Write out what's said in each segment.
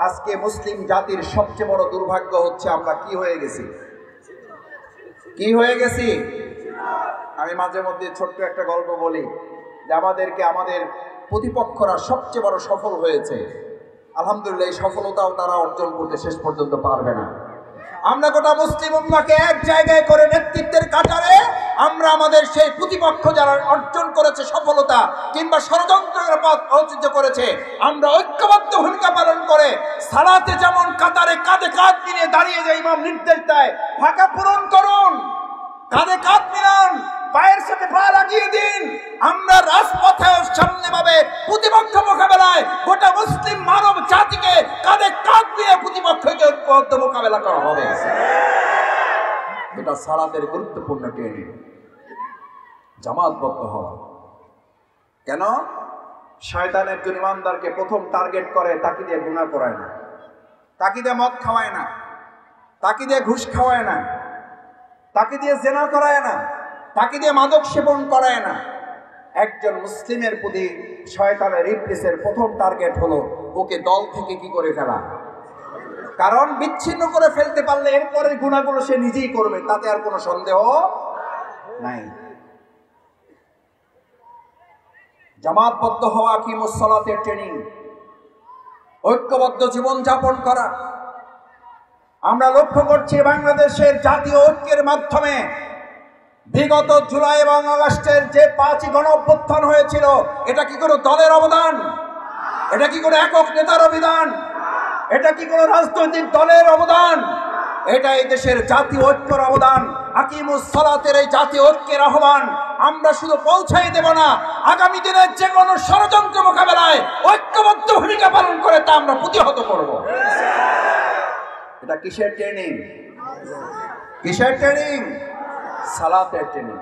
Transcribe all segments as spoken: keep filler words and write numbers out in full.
আজকে মুসলিম জাতির সবচেয়ে বড় দুর্ভাগ্য হচ্ছে আমরা কি হয়ে গেছি কি হয়ে গেছি আমি মাঝে মধ্যে ছোট্ট একটা গল্প বলি যে আমাদেরকে আমাদের প্রতিপক্ষরা সবচেয়ে বড় সফল হয়েছে। আলহামদুলিল্লাহ এই সফলতাও তারা অর্জন করতে শেষ পর্যন্ত পারবে না। আমরা গোটা মুসলিম উম্মাহকে এক জায়গায় করে নেতৃত্বের কাটারে আমরা আমাদের সেই প্রতিপক্ষ যারা অর্জন করেছে সফলতা কিংবা ষড়যন্ত্রের পথ অর্জিত করেছে, আমরা ঐক্যবদ্ধ ভূমিকা পালন করে সালাতে যেমন কাতারে কাঁধে কাঁধ মিলিয়ে দাঁড়িয়ে যে ইমাম নির্দেশ দেয় ফাঁকা পূরণ করুন, কাঁধে কাঁধ মিলান, পায়ের সাথে পা লাগিয়ে দিন। আমরা রাজপথেও সামনে ভাবে প্রতিপক্ষ মোকাবেলায় গোটা মুসলিম মানব জাতিকে কাঁধে কাঁধ দিয়ে প্রতিপক্ষকে ঐক্যবদ্ধ মোকাবেলা করা হবে। এটা সালাতের গুরুত্বপূর্ণ ট্রেনিং। জামাতবদ্ধ হওয়া কেন? শয়তান একজন ইমানদারকে প্রথম টার্গেট করে তাকে দিয়ে গুনাহ করায় না, তাকে দিয়ে মদ খাওয়ায় না, তাকে দিয়ে ঘুষ খাওয়ায় না, তাকে দিয়ে জেনা করায় না, তাকে দিয়ে মাদক সেবন করায় না। একজন মুসলিমের প্রতি শয়তানের ইবলিসের প্রথম টার্গেট হলো ওকে দল থেকে কি করে ফেলা। কারণ বিচ্ছিন্ন করে ফেলতে পারলে এরপরে গুনাহগুলো সে নিজেই করবে, তাতে আর কোনো সন্দেহ নাই। জামাতবদ্ধ হওয়া কি মুসলাতের ট্রেনিং, ঐক্যবদ্ধ জীবন যাপন করা। আমরা লক্ষ্য করছি বাংলাদেশের জাতীয় ঐক্যের মাধ্যমে বিগত জুলাই এবং আগস্টের যে পাঁচই গণ অভ্যুত্থান হয়েছিল, এটা কি কোনো দলের অবদান? এটা কি কোনো একক নেতার অবদান? এটা কি কোনো রাজনৈতিক দলের অবদান? এটা এই দেশের জাতীয় ঐক্যের অবদান। আকিমুস সালাতের এই জাতীয় ঐক্যের আহ্বান আমরা শুধু পৌঁছাই দেব না, আগামী দিনের যে কোনো ষড়যন্ত্র মোকাবেলায় ঐক্যবদ্ধ ভূমিকা পালন করে তা আমরা প্রতিহত করব। এটা কিসের ট্রেনিং? কিসের ট্রেনিং? সালাতের ট্রেনিং।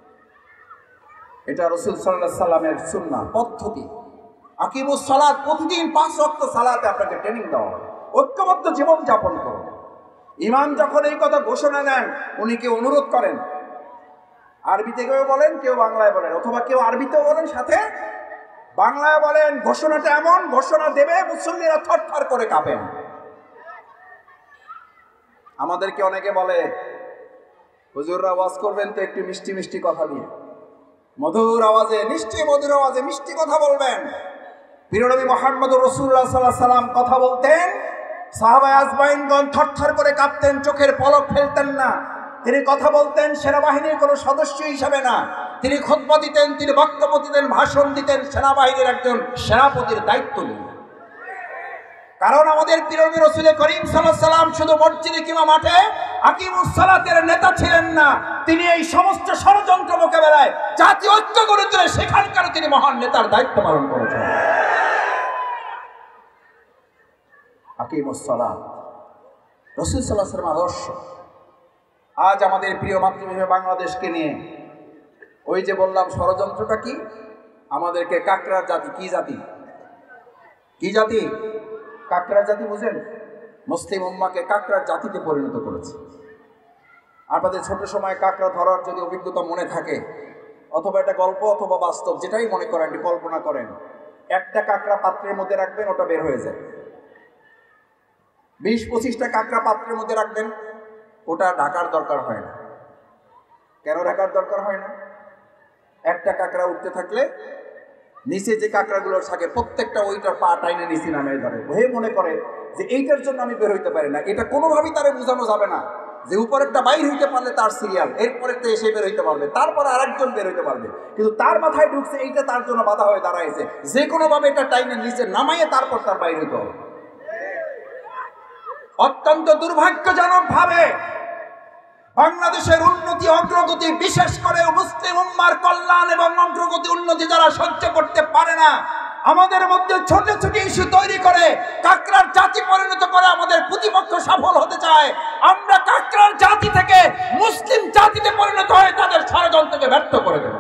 এটা রাসূল সাল্লাল্লাহু আলাইহি সাল্লামের সুন্নাহ পদ্ধতি। আকিমুস সালাত, প্রতিদিন পাঁচ ওয়াক্ত সালাতে আপনাকে ট্রেনিং দেওয়া হবে, ঐক্যবদ্ধ জীবন যাপন করুন। ইমাম যখন এই কথা ঘোষণা দেন, উনি কেউ অনুরোধ করেন, আরবিতে কেউ বলেন, কেউ বাংলায় বলেন, অথবা কেউ আরবিতেও বলেন, সাথে বাংলায় বলেন। ঘোষণাটা এমন ঘোষণা দেবে মুসল্লিরা থরথর করে কাঁপেন। আমাদেরকে অনেকে বলে হুজুররা ওয়াজ করবেন তো একটু মিষ্টি মিষ্টি কথা দিয়ে, মধুর আওয়াজে, নিশ্চয়ই মধুর আওয়াজে মিষ্টি কথা বলবেন। প্রিয় নবী মুহাম্মদুর রাসূলুল্লাহ সাল্লাল্লাহু আলাইহি সাল্লাম কথা বলতেন, সাহাবায়ে আজমাইনগণ থরথর করে কাঁপতেন, চোখের পলক ফেলতেন না। তিনি কথা বলতেন সেনাবাহিনীর কোনো সদস্য হিসাবে না, তিনি খুতবা দিতেন, তিনি বক্তব্য দিতেন, ভাষণ দিতেন সেনাবাহিনীর একজন সেনাপতির দায়িত্ব নিয়ে। কারণ আমাদের প্রিয় নবী রাসূল করিম সাল্লাল্লাহু আলাইহি সাল্লাম শুধু মসজিদে কিংবা মাঠে আকিমুস সালাতের নেতা ছিলেন না, তিনি এই সমস্ত ষড়যন্ত্র মোকাবেলায় জাতীয় ঐক্য গড়ে তুলে সেখানকার তিনি মহান নেতার দায়িত্ব পালন করেছেন। আকিমুস সালাত রাসূল সাল্লাল্লাহু আলাইহি ওয়াসাল্লাম আদর্শ। আজ আমাদের প্রিয় মাতৃভূমি বাংলাদেশকে নিয়ে ওই যে বললাম ষড়যন্ত্রটা কি, আমাদেরকে কাকড়ার জাতি, কি জাতি, কি জাতি? কাকড়ার জাতি বুঝেন? মুসলিম উম্মাহকে কাকড়ার জাতিতে পরিণত করেছে। আপনাদের ছোট সময় কাকড়া ধরার যদি অভিজ্ঞতা মনে থাকে, অথবা এটা গল্প অথবা বাস্তব, যেটাই মনে করেন, কল্পনা করেন, একটা কাকড়া পাত্রের মধ্যে রাখবেন, ওটা বের হয়ে যায়। বিশ পঁচিশটা কাকড়া পাত্রের মধ্যে রাখবেন, ওটা ঢাকার দরকার হয় না। কেন ঢাকার দরকার হয় না? একটা কাকড়া উঠতে থাকলে নিচে যে কাকড়াগুলো থাকে প্রত্যেকটা ওইটার পা টাইনে নিচে নামে ধরে, ভয়ে মনে করে যে এইটার জন্য আমি বের হইতে পারি না। এটা কোনোভাবেই তারে বোঝানো যাবে না যে উপরেরটা বাইর হইতে পারলে তার সিরিয়াল, এরপরে তো এসে বের হইতে পারবে, তারপরে আরেকজন বের হইতে পারবে। কিন্তু তার মাথায় ঢুকছে এইটা তার জন্য বাধা হয়ে দাঁড়াইছে, যে কোনোভাবে এটা টাইনে নিচে নামাইয়ে তারপর তার বাইর হইতে হবে। অত্যন্ত দুর্ভাগ্যজনক ভাবে বাংলাদেশের উন্নতি অগ্রগতি, বিশেষ করে মুসলিম উম্মার কল্যাণ এবং অগ্রগতি উন্নতি যারা সহ্য করতে পারে না, আমাদের মধ্যে ছোট ছোট ইস্যু তৈরি করে কাকড়ার জাতি পরিণত করে আমাদের প্রতিপক্ষ সফল হতে চায়। আমরা কাকড়ার জাতি থেকে মুসলিম জাতিতে পরিণত হয়ে তাদের ষড়যন্ত্রকে ব্যর্থ করে দেব।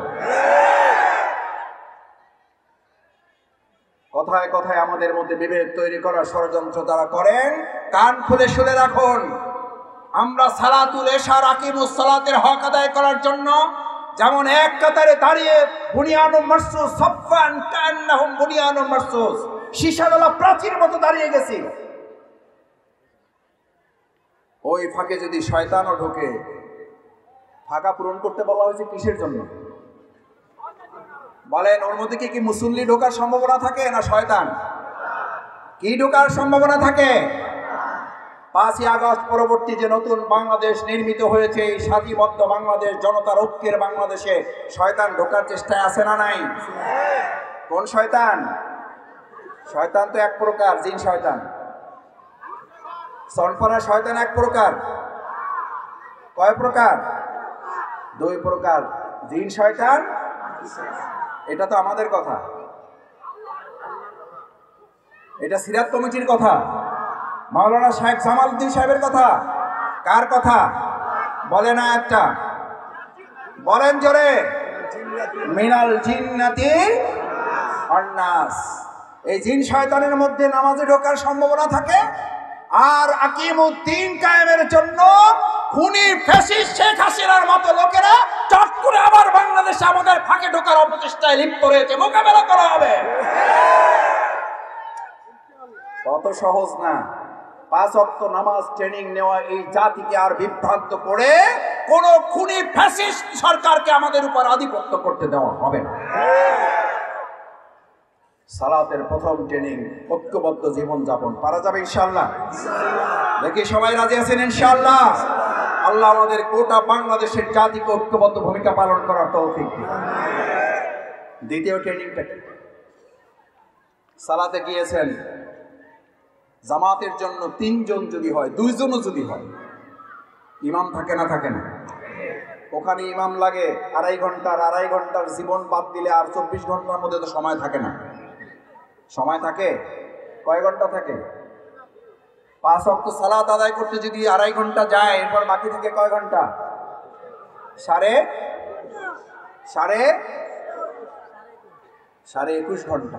কথায় কথায় আমাদের মধ্যে বিভেদ তৈরি করার ষড়যন্ত্র যারা করেন, কান খুলে শুনে রাখুন। আমরা সালাতুল ইশার আকিমুস সালাতের হক আদায় করার জন্য যেমন এক কাতারে দাঁড়িয়ে বুনিয়ানুম মারসুস সাফান কান্নাহুম বুনিয়ানুম মারসুস, শিশাওয়ালা প্রাচীর মতো দাঁড়িয়ে গেছি। ওই ফাঁকে যদি শয়তানও ঢোকে, ফাঁকা পূরণ করতে বলা হয়েছে কিসের জন্য বলেন? ওর মধ্যে কি কি মুসল্লি ঢোকার সম্ভাবনা থাকে না শয়তান? কি ঢোকার সম্ভাবনা থাকে? পাঁচই আগস্ট পরবর্তী যে নতুন বাংলাদেশ নির্মিত হয়েছে, এই স্বাধীনবদ্ধ বাংলাদেশ, জনতার ঐক্যের বাংলাদেশে শয়তান ঢোকার চেষ্টায় আছে না নাই? কোন শয়তান? শয়তান তো এক প্রকার, জিন শয়তান। সনপরা শয়তান এক প্রকার, কয় প্রকার? দুই প্রকার, জিন শয়তান। এটা তো আমাদের কথা, এটা সিরাত কমিটির কথা, মাওলানা সাহেব জামালউদ্দিন সাহেবের কথা। কার কথা বলে না একটা? বলেন জোরে, মিনাল জিন্নাতি ওয়ান নাস। এই জিন শয়তানের মধ্যে নামাজে ঢোকার সম্ভাবনা থাকে, আর আকিমুদ্দিন কায়েমের জন্য খুনি ফ্যাসিস্ট শেখ হাসিনার মতো লোকেরা চট করে আবার বাংলাদেশে আমাদের ফাঁকে ঢোকার অপচেষ্টায় লিপ্ত রয়েছে। মোকাবেলা করা হবে। কত সহজ না। পাঁচ ওয়াক্ত নামাজ ট্রেনিং নেওয়া এই জাতিকে আর বিভ্রান্ত করে কোন খুনি ফ্যাসিস্ট সরকারকে আমাদের উপর আধিপত্য করতে দেওয়া হবে না। সালাতের প্রথম ট্রেনিং, ঐক্যবদ্ধ জীবন যাপন। পারা যাবে ইনশাআল্লাহ? দেখি সবাই রাজি আছেন ইনশাআল্লাহ? আল্লাহ আমাদের গোটা বাংলাদেশের জাতিকে ঐক্যবদ্ধ ভূমিকা পালন করার তৌফিক দিন। দ্বিতীয় ট্রেনিংটা, সালাতে গিয়েছেন, জামাতের জন্য তিনজন যদি হয়, দুইজনও যদি হয়, ইমাম থাকে না থাকে না? ওখানে ইমাম লাগে আড়াই ঘন্টার, আড়াই ঘন্টার জীবন বাদ দিলে আর চব্বিশ ঘন্টার মধ্যে তো সময় থাকে না। সময় থাকে কয় ঘন্টা থাকে? পাঁচ ওয়াক্ত সালাত আদায় করতে যদি আড়াই ঘন্টা যায়, এরপর বাকি থেকে কয় ঘন্টা? সাড়ে সাড়ে সাড়ে একুশ ঘন্টা।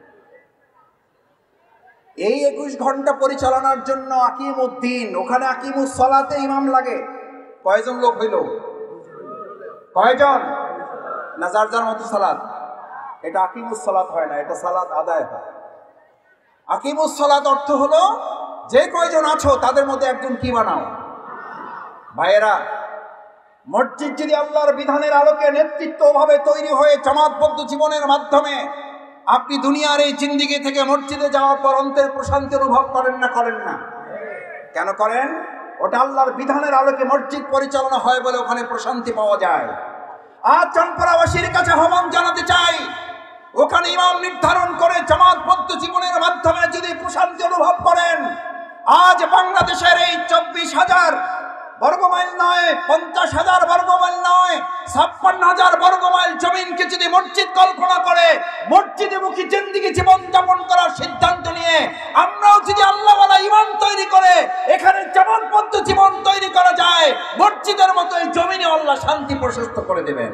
এই একুশ ঘন্টা পরিচালনার জন্য আকিমুদ্দিন, ওখানে আকিমুস সালাতে ইমাম লাগে। কয়জন লোক হইল? কয়জন? না যার যার মতো সালাত। এটা আকিমুস সালাত হয় না, এটা সালাত আদায় হয়। আকিমুস সালাত অর্থ হলো যে কয়জন আছো তাদের মধ্যে একজন কি বানাও। ভাইয়েরা, মসজিদ যদি আল্লাহর বিধানের আলোকে নেতৃত্বভাবে তৈরি হয়ে জামাতবদ্ধ জীবনের মাধ্যমে আপনি দুনিয়ার এই জিন্দিগি থেকে মসজিদে যাওয়ার পর অন্তরের প্রশান্তি অনুভব করেন না? করেন না? কেন করেন? ওটা আল্লাহর বিধানের আলোকে মসজিদ পরিচালনা হয় বলে ওখানে প্রশান্তি পাওয়া যায়। আজ চনপাড়াবাসীর কাছে আহ্বান জানাতে চাই, ওখানে ইমাম নির্ধারণ করে জামাতবদ্ধ জীবনের মাধ্যমে যদি প্রশান্তি অনুভব করেন, আজ বাংলাদেশের এই চব্বিশ হাজার বর্গমাইল নয়, পঞ্চাশ হাজার বর্গমাইল নয়, ছাপ্পান্ন হাজার বর্গমাইল জমিনকে যদি মসজিদ কল্পনা করে মসজিদে মুখী জিন্দিগি জীবন যাপন করার সিদ্ধান্ত নিয়ে আমরাও যদি আল্লাহওয়ালা ইমান তৈরি করে এখানে জামাতবদ্ধ জীবন তৈরি করা যায়, মসজিদের মতো এই জমিনে আল্লাহ শান্তি প্রশস্ত করে দেবেন।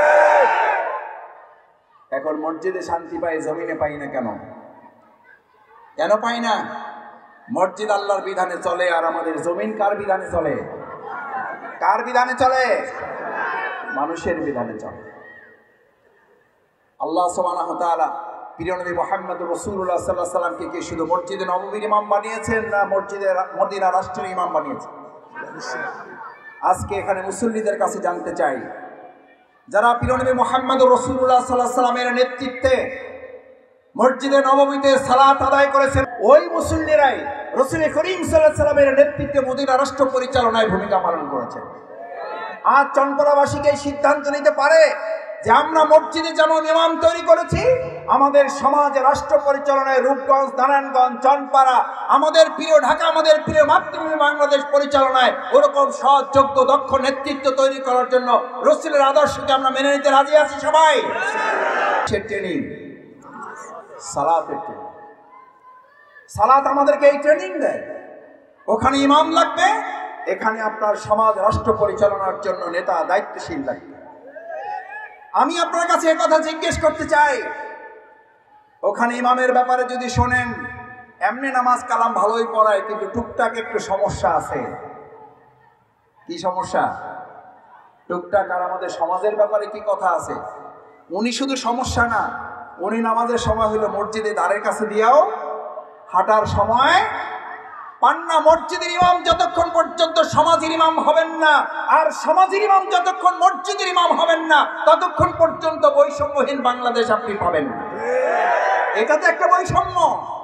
এখন মসজিদে শান্তি পাই, জমিনে পাই না কেন? কেন পাই না? মসজিদ আল্লাহর বিধানে চলে, আর আমাদের জমিন কার বিধানে চলে? কার বিধানে চলে? মানুষের বিধানে চলে। আল্লাহ সুবহানাহু ওয়া তাআলা প্রিয় নবী মুহাম্মদ রাসূলুল্লাহ সাল্লাল্লাহু আলাইহি ওয়াসাল্লামকে কি শুধু মসজিদে নববীর ইমাম বানিয়েছেন, না মসজিদে মদিনা রাষ্ট্রের ইমাম বানিয়েছেন? আজকে এখানে মুসল্লিদের কাছে জানতে চাই, যারা প্রিয় নবী মুহাম্মদ রাসূলুল্লাহ সাল্লাল্লাহু আলাইহি ওয়াসাল্লামের নেতৃত্বে মসজিদে নববীতে সালাত আদায় করেছেন, ওই মুসল্লিরাই রাসূল করিম সাল্লাল্লাহু আলাইহি ওয়াসাল্লামের নেতৃত্বে মদিনা রাষ্ট্র পরিচালনায় ভূমিকা পালন করেছেন। আজ চনপাড়াবাসীকে এই সিদ্ধান্ত নিতে পারে যে আমরা মসজিদে যেমন ইমাম তৈরি করেছি, আমাদের সমাজ রাষ্ট্র পরিচালনায় রূপগঞ্জ, নারায়ণগঞ্জ, চনপাড়া, আমাদের প্রিয় ঢাকা, আমাদের প্রিয় মাতৃভূমি বাংলাদেশ পরিচালনায় ওরকম সৎ, যোগ্য, দক্ষ নেতৃত্ব তৈরি করার জন্য রাসূলের আদর্শকে আমরা মেনে নিতে রাজি আছি সবাই। সে ট্রেনিং, সালাতের ট্রেনিং। সালাত আমাদেরকে এই ট্রেনিং দেয়। ওখানে ইমাম লাগবে, এখানে আপনার সমাজ রাষ্ট্র পরিচালনার জন্য নেতা, দায়িত্বশীল লাগবে। আমি আপনার কাছে একথা জিজ্ঞেস করতে চাই, ওখানে ইমামের ব্যাপারে যদি শোনেন এমনি নামাজ কালাম ভালোই পড়ায়, কিন্তু টুকটাক একটু সমস্যা আছে। কি সমস্যা? টুকটাক। আর আমাদের সমাজের ব্যাপারে কি কথা আছে? উনি শুধু সমস্যা না, উনি নামাজের সময় হলো মসজিদে দ্বারের কাছে দিয়াও হাঁটার সময় পান্না মসজিদের ইমাম যতক্ষণ পর্যন্ত সমাজের ইমাম হবেন না, আর সমাজের ইমাম যতক্ষণ মসজিদের ইমাম হবেন না, ততক্ষণ পর্যন্ত বৈষম্যহীন বাংলাদেশ আপনি পাবেন না। এটা তো একটা বৈষম্য।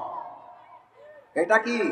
এটা কি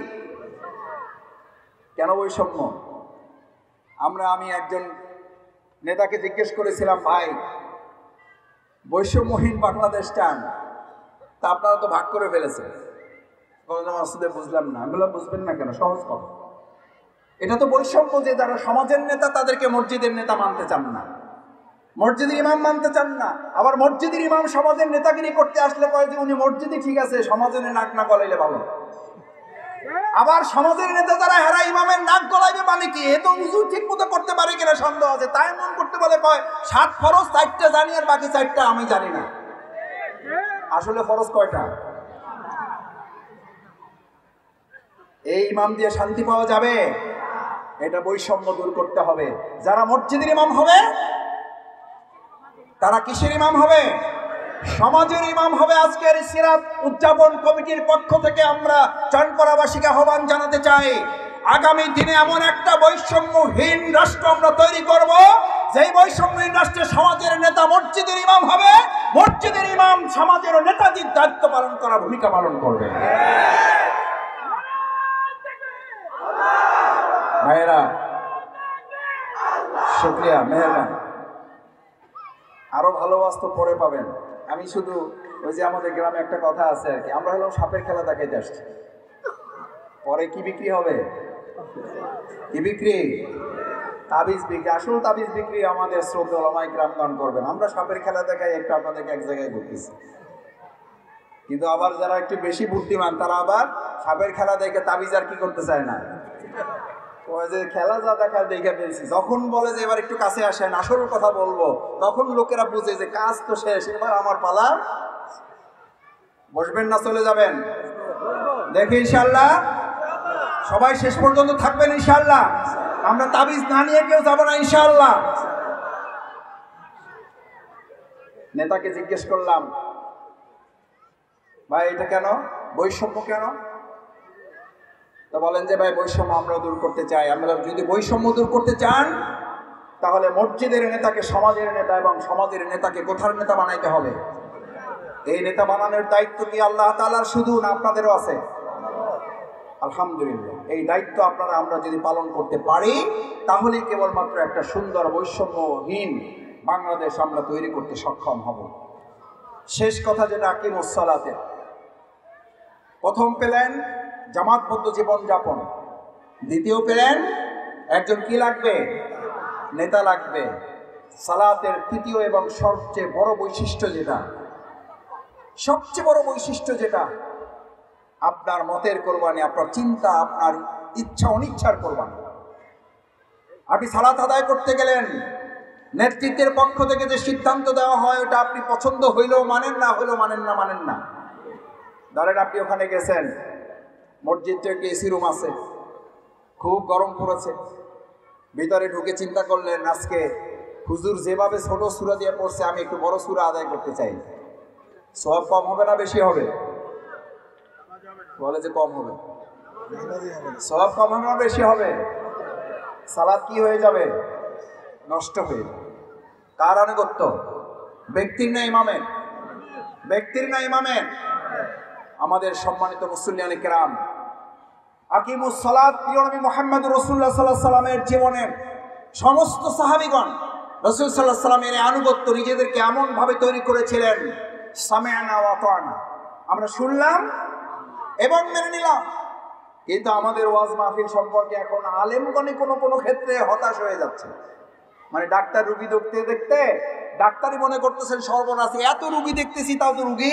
কেন বৈষম্য? আমরা আমি একজন নেতাকে জিজ্ঞেস করেছিলাম, ভাই বৈষম্যহীন বাংলাদেশ চান, তা আপনারা তো ভাগ করে ফেলেছেন। বুঝলাম না। আমি বললাম বুঝবেন না কেন, সহজ কথা। এটা তো বৈষম্য যে যারা সমাজের নেতা তাদেরকে মসজিদের নেতা মানতে চান না, মসজিদের ইমাম মানতে চান না। আবার মসজিদের ইমাম সমাজের নেতাগিরি করতে আসলে কয় যে উনি মসজিদই ঠিক আছে, সমাজের নাক না গলাইলে ভালো। আবার সমাজের নেতা যারা হেরা ইমামের নাক গলাইবে মানে কি? এ তো উজু ঠিক মতো করতে পারে কিনা সন্দেহ আছে, তাই মন করতে বলে কয় সাত ফরজ চারটা জানি আর বাকি চারটা আমি জানি না। আসলে ফরজ কয়টা? এই ইমাম দিয়ে শান্তি পাওয়া যাবে? এটা বৈষম্য দূর করতে হবে। যারা মসজিদের ইমাম হবে তারা কিসের ইমাম হবে? সমাজের ইমাম হবে। আজকের সিরাত উদযাপন কমিটির পক্ষ থেকে আমরা চানপাড়াবাসীকে আহ্বান জানাতে চাই, আগামী দিনে এমন একটা বৈষম্যহীন রাষ্ট্র আমরা তৈরি করব, যেই বৈষম্যহীন রাষ্ট্রে সমাজের নেতা মসজিদের ইমাম হবে, মসজিদের ইমাম সমাজের নেতাজির দায়িত্ব পালন করার ভূমিকা পালন করবে। ভাইয়েরা, শুকরিয়া, মেহেরবানি। আরো ভালোবাসতো পরে পাবেন। আমি শুধু ওই যে আমাদের গ্রামে একটা কথা আছে আর কি, আমরা হলাম সাপের খেলা দেখাইতে আসছি, পরে কি বিক্রি হবে? কি বিক্রি? তাবিজ বিক্রি। আসল তাবিজ বিক্রি আমাদের শ্রদ্ধা ওলামায়ে কেরামগণ করবেন। আমরা সাপের খেলা দেখাই একটু আপনাদেরকে এক জায়গায় ঘুরতেছি। কিন্তু আবার যারা একটু বেশি বুদ্ধিমান তারা আবার সাপের খেলা দেখে তাবিজ আর কি করতে চায় না, ওই যে খেলা যা দেখার দেখে ফেলছি। যখন বলে যে এবার একটু কাছে আসেন, আসল কথা বলবো, তখন লোকেরা বুঝে যে কাজ তো শেষ, এবার আমার পালা। বসবেন না চলে যাবেন? দেখি ইনশাল্লাহ সবাই শেষ পর্যন্ত থাকবেন ইনশাল্লাহ। আমরা তাবিজ না নিয়ে কেউ যাবো না ইনশাল্লাহ। নেতাকে জিজ্ঞেস করলাম, ভাই এটা কেন বৈষম্য কেন? তো বলেন যে ভাই বৈষম্য আমরা দূর করতে চাই। আমরা যদি বৈষম্য দূর করতে চান তাহলে মসজিদের নেতাকে সমাজের নেতা এবং সমাজের নেতাকে কোথার নেতা বানাইতে হবে। এই নেতা বানানোর দায়িত্ব কি আল্লাহ তাআলার শুধু না আপনাদেরও আছে? আলহামদুলিল্লাহ, এই দায়িত্ব আপনারা আমরা যদি পালন করতে পারি তাহলেই কেবলমাত্র একটা সুন্দর বৈষম্যহীন বাংলাদেশ আমরা তৈরি করতে সক্ষম হব। শেষ কথা যেটা আকিমুস সালাতে, প্রথম পেলেন জামাতবদ্ধ জীবনযাপন, দ্বিতীয় পেলেন একজন কি লাগবে? নেতা লাগবে। সালাতের তৃতীয় এবং সবচেয়ে বড় বৈশিষ্ট্য যেটা, সবচেয়ে বড় বৈশিষ্ট্য যেটা, আপনার মতের কোরবানি, আপনার চিন্তা, আপনার ইচ্ছা অনিচ্ছার কোরবানি। আপনি সালাত আদায় করতে গেলেন, নেতৃত্বের পক্ষ থেকে যে সিদ্ধান্ত দেওয়া হয় ওটা আপনি পছন্দ হইলেও মানেন, না হইলেও মানেন না মানেন না। ধরেন আপনি ওখানে গেছেন, মসজিদটা একটু এসি রুম আছে, খুব গরম পড়েছে, ভিতরে ঢুকে চিন্তা করলেন আজকে হুজুর যেভাবে ছোট সূরা দিয়ে পড়ছে আমি একটু বড় সূরা আদায় করতে চাই। সওয়াব কম হবে না বেশি হবে? বলে যে কম হবে। সওয়াব কম হবে না বেশি হবে? সালাত কি হয়ে যাবে? নষ্ট হয়ে যাবে। কার আনুগত্য? ব্যক্তির না ইমামের? ব্যক্তির না ইমামের? আমাদের সম্মানিত মুসল্লিয়ানে কেরাম, আকিমুস সালাত প্রিয় নবী মুহাম্মদ রাসূলুল্লাহ সাল্লাল্লাহু আলাইহি সাল্লামের জীবনের সমস্ত সাহাবীগণ রাসূল সাল্লাল্লাহু আলাইহি সাল্লামের আনুগত্য নিজেদেরকে এমন ভাবে তৈরি করেছিলেন, সামি'না ওয়া আতা'না, আমরা শুনলাম এবং মেনে নিলাম। কিন্তু আমাদের ওয়াজ মাহফিল সম্পর্কে এখন আলেমগণে কোনো কোনো ক্ষেত্রে হতাশ হয়ে যাচ্ছে। মানে ডাক্তার রুগী দেখতে দেখতে ডাক্তারই মনে করতেছেন সর্বনাশ, এত রুগী দেখতেছি তাও তো রুগী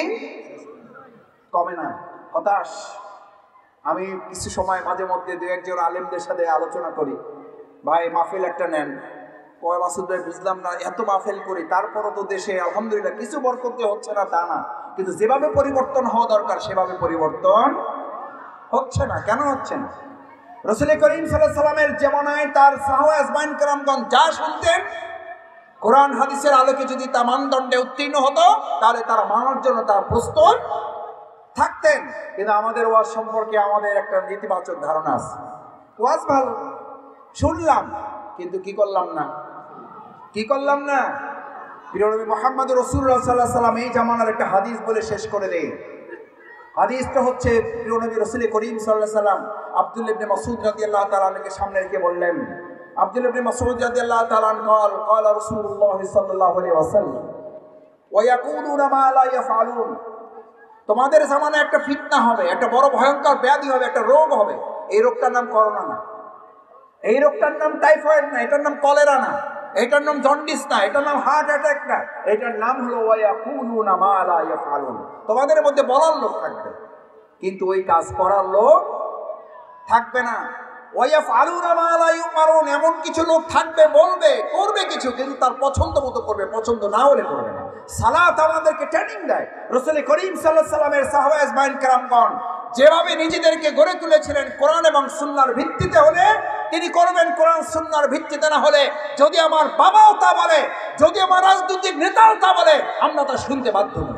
কমে না, হতাশ। আমি কিছু সময় মাঝে মধ্যে দু একজন আলেমদের সাথে আলোচনা করি, ভাই মাহফিল একটা নেন। কয় মাসুদ ভাই বুঝলাম না, এত মাহফিল করি তারপরও তো দেশে আলহামদুলিল্লাহ কিছু বরকত হচ্ছে না তা না, কিন্তু যেভাবে পরিবর্তন হওয়া দরকার সেভাবে পরিবর্তন হচ্ছে না। কেন হচ্ছে না? রাসূল করিম সাল্লাল্লাহু আলাইহি সাল্লামের জামানায় তার সাহাবা আজমাইন কেরামগণ যা শুনতেন, কোরআন হাদিসের আলোকে যদি তা মানদণ্ডে উত্তীর্ণ হতো তাহলে তারা মানার জন্য তারা প্রস্তুত থাকতেন, কিন্তু আমাদের ওয়াজ সম্পর্কে আমাদের একটা নেতিবাচক ধারণা আছে। ওয়াজ ভালো শুনলাম, কিন্তু কি করলাম না, কি করলাম না। প্রিয় নবী মুহাম্মদ রাসূলুল্লাহ সাল্লাল্লাহু আলাইহি ওয়াসাল্লাম এই জামানার একটা হাদিস বলে শেষ করে দেয়। হাদিসটা হচ্ছে প্রিয় নবী রাসূল করিম সাল্লাল্লাহু আলাইহি ওয়াসাল্লাম আব্দুল্লাহ ইবনে মাসউদ রাদিয়াল্লাহু তাআলা আনহুকে সামনে রেখে বললেন, আব্দুল্লাহ ইবনে মাসউদ রাদিয়াল্লাহু তাআলা আনহু قال قال رسول الله صلى الله عليه وسلم ويقولون ما لا يفعلون। তোমাদের জামানায় একটা ফিতনা হবে, একটা বড় ভয়ঙ্কর ব্যাধি হবে, একটা রোগ হবে। এই রোগটার নাম করোনা না, এই রোগটার নাম টাইফয়েড না, এটার নাম কলেরা না, এটার নাম জন্ডিস না, এটার নাম হার্ট অ্যাটাক না, এটার নাম হলো ওয়ায়াকুলুনা মা লা ইয়াফআলুন। তোমাদের মধ্যে বলার লোক থাকবে, কিন্তু ওই কাজ করার লোক থাকবে না। ওয়ায়াফআলুনা মা লা ইউমারুন, এমন কিছু লোক থাকবে, বলবে করবে কিছু, কিন্তু তার পছন্দ মতো করবে, পছন্দ না হলে করবে না। সালাত আমাদেরকে ট্রেনিং দেয়। রাসূল করিম সাল্লাল্লাহু আলাইহি ওয়াসাল্লামের সাহাবা আজমাইন কেরামগণ যেভাবে নিজেদেরকে গড়ে তুলেছিলেন কোরআন এবং সুন্নাহর ভিত্তিতে হলে তিনি করবেন, কোরআন সুন্নাহর ভিত্তিতে না হলে যদি আমার বাবাও তা বলে, যদি আমার রাজনৈতিক নেতাও তা বলে, আমরা তা শুনতে বাধ্য নই।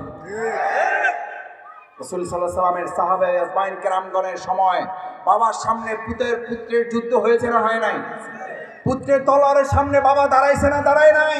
রাসূল সাল্লাল্লাহু আলাইহি ওয়াসাল্লামের সাহাবা আজমাইন কেরামগণের সময় বাবার সামনে পুত্রের পুত্রের যুদ্ধ হয়েছে না হয় নাই? পুত্রের তলোয়ারের সামনে বাবা দাঁড়াইছে না দাঁড়ায় নাই?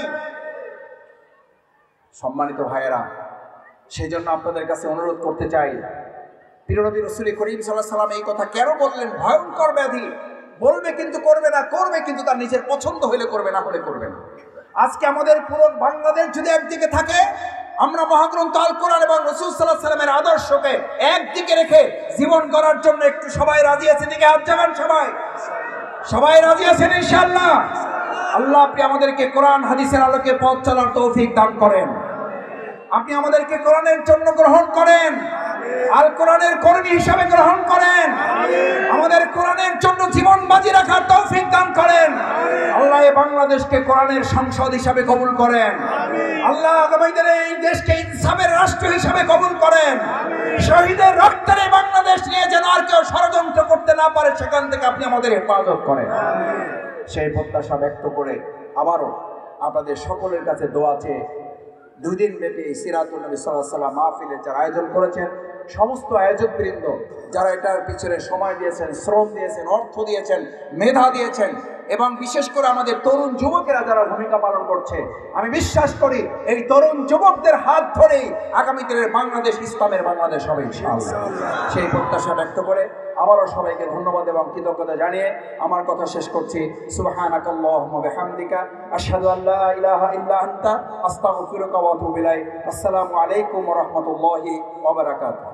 সম্মানিত ভাইয়েরা, সেই জন্য আপনাদের কাছে অনুরোধ করতে চাই, প্রিয় নবী রাসূল করিম সাল্লাল্লাহু আলাইহি ওয়াসাল্লাম এই কথা কেন বললেন? ভয়ঙ্কর ব্যাধি, বলবে কিন্তু করবে না, করবে কিন্তু তার নিজের পছন্দ হলে করবে, না হলে করবে না। আজকে আমাদের পুরো বাংলাদেশ যদি একদিকে থাকে, আমরা মহাগ্রন্থ আল কোরআন এবং রাসূল সাল্লাল্লাহু আলাইহি ওয়াসাল্লামের আদর্শকে একদিকে রেখে জীবন গড়ার জন্য একটু সবাই রাজি আছেন? দিকে হাত জাগান সবাই, সবাই রাজি আছেন ইনশাআল্লাহ? আল্লাহ আপনি আমাদেরকে কোরআন হাদিসের আলোকে পথ চলার তৌফিক দান করেন। আপনি আমাদেরকে কোরআনের জন্য গ্রহণ করেন, আল কোরআনের কর্মী হিসাবে গ্রহণ করেন, আমাদের কোরআনের জন্য জীবন বাজি রাখার তৌফিক দান করেন। আল্লাহ এই বাংলাদেশকে কোরআনের সংসদ হিসাবে কবুল করেন। আল্লাহ আগামীদের এই দেশকে ইনসাফের রাষ্ট্র হিসাবে কবুল করেন। শহীদের রক্তের এই বাংলাদেশ নিয়ে যেন আর কেউ ষড়যন্ত্র করতে না পারে, সেখান থেকে আপনি আমাদের হেফাজত করেন। সেই প্রত্যাশা ব্যক্ত করে আবারও আপনাদের সকলের কাছে দোয়া চেয়ে দুই দিন ব্যাপী এই সিরাতুন নবী সাল্লাল্লাহু আলাইহি ওয়াসাল্লাম মাহফিলের যারা আয়োজন করেছেন, সমস্ত আয়োজকবৃন্দ যারা এটার পিছনে সময় দিয়েছেন, শ্রম দিয়েছেন, অর্থ দিয়েছেন, মেধা দিয়েছেন, এবং বিশেষ করে আমাদের তরুণ যুবকেরা যারা ভূমিকা পালন করছে, আমি বিশ্বাস করি এই তরুণ যুবকদের হাত ধরেই আগামী দিনের বাংলাদেশ ইসলামের বাংলাদেশ হবে ইনশাআল্লাহ। সেই প্রত্যাশা ব্যক্ত করে আবারও সবাইকে ধন্যবাদ এবং কৃতজ্ঞতা জানিয়ে আমার কথা শেষ করছি। সুবহানাকাল্লাহুম্মা ওয়া বিহামদিকা আশহাদু আল্লা ইলাহা ইল্লা আনতা আস্তাগফিরুকা ওয়া আতুবু ইলাইক। আসসালামু আলাইকুম ওয়া রাহমাতুল্লাহি ওয়া বারাকাতুহু।